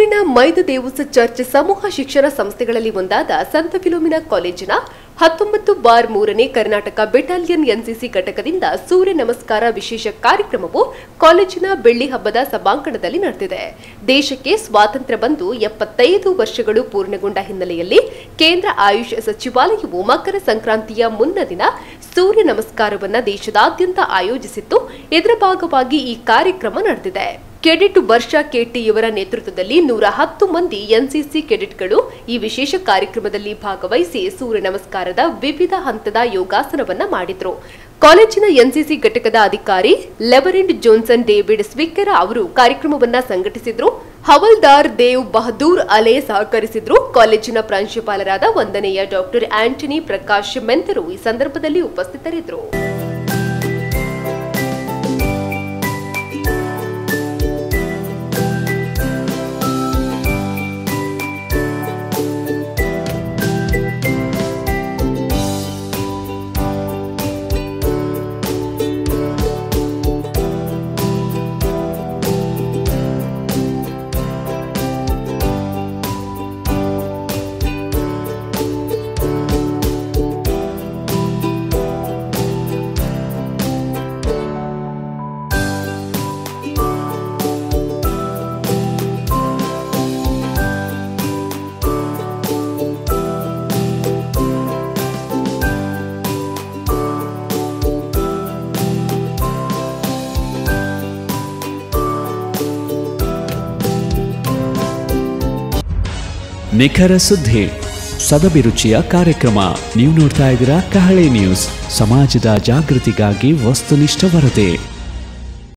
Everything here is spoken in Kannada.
ಸೂರಿನ ಮೈದದೇವುಸ ಚರ್ಚ್ ಸಮೂಹ ಶಿಕ್ಷಣ ಸಂಸ್ಥೆಗಳಲ್ಲಿ ಒಂದಾದ ಸಂತ ಫಿಲೋಮಿನಾ ಕಾಲೇಜಿನ 19/3ನೇ ಕರ್ನಾಟಕ ಬೆಟಾಲಿಯನ್ ಎನ್ಸಿಸಿ ಘಟಕದಿಂದ ಸೂರ್ಯ ನಮಸ್ಕಾರ ವಿಶೇಷ ಕಾರ್ಯಕ್ರಮವು ಕಾಲೇಜಿನ ಬೆಳ್ಳಿ ಹಬ್ಬದ ಸಭಾಂಗಣದಲ್ಲಿ ನಡೆದಿದೆ. ದೇಶಕ್ಕೆ ಸ್ವಾತಂತ್ರ್ಯ ಬಂದು 75 ವರ್ಷಗಳು ಪೂರ್ಣಗೊಂಡ ಹಿನ್ನೆಲೆಯಲ್ಲಿ ಕೇಂದ್ರ ಆಯುಷ್ ಸಚಿವಾಲಯವು ಮಕರ ಸಂಕ್ರಾಂತಿಯ ಮುನ್ನ ದಿನ ಸೂರ್ಯ ನಮಸ್ಕಾರವನ್ನು ದೇಶದಾದ್ಯಂತ ಆಯೋಜಿಸಿತ್ತು. ಇದರ ಭಾಗವಾಗಿ ಈ ಕಾರ್ಯಕ್ರಮ ನಡೆದಿದೆ. ಕೆಡೆಟ್ ವರ್ಷ ಕೆಟಿ ಇವರ ನೇತೃತ್ವದಲ್ಲಿ 110 ಮಂದಿ ಎನ್ಸಿಸಿ ಕೆಡೆಟ್ಗಳು ಈ ವಿಶೇಷ ಕಾರ್ಯಕ್ರಮದಲ್ಲಿ ಭಾಗವಹಿಸಿ ಸೂರ್ಯ ನಮಸ್ಕಾರದ ವಿವಿಧ ಹಂತದ ಯೋಗಾಸನವನ್ನ ಮಾಡಿದ್ರು. ಕಾಲೇಜಿನ ಎನ್ಸಿಸಿ ಘಟಕದ ಅಧಿಕಾರಿ ಲೆವರೆಂಟ್ ಜೋನ್ಸನ್ ಡೇವಿಡ್ ಸ್ವಿಕ್ಕರ ಅವರು ಕಾರ್ಯಕ್ರಮವನ್ನ ಸಂಘಟಿಸಿದ್ರು. ಹವಲ್ದಾರ್ ದೇವ್ ಬಹದ್ದೂರ್ ಅಲೆ ಸಹಕರಿಸಿದ್ರು. ಕಾಲೇಜಿನ ಪ್ರಾಂಶುಪಾಲರಾದ ವಂದನೆಯ ಡಾಕ್ಟರ್ ಆಂಟನಿ ಪ್ರಕಾಶ್ ಮೆಂತರು ಈ ಸಂದರ್ಭದಲ್ಲಿ ಉಪಸ್ಥಿತರಿದ್ದರು. ನಿಖರ ಸುದ್ದಿ, ಸದಭಿರುಚಿಯ ಕಾರ್ಯಕ್ರಮ. ನೀವು ನೋಡ್ತಾ ಇದ್ದೀರಾ ಕಹಳೆ ನ್ಯೂಸ್, ಸಮಾಜದ ಜಾಗೃತಿಗಾಗಿ ವಸ್ತುನಿಷ್ಠ ವರದಿ.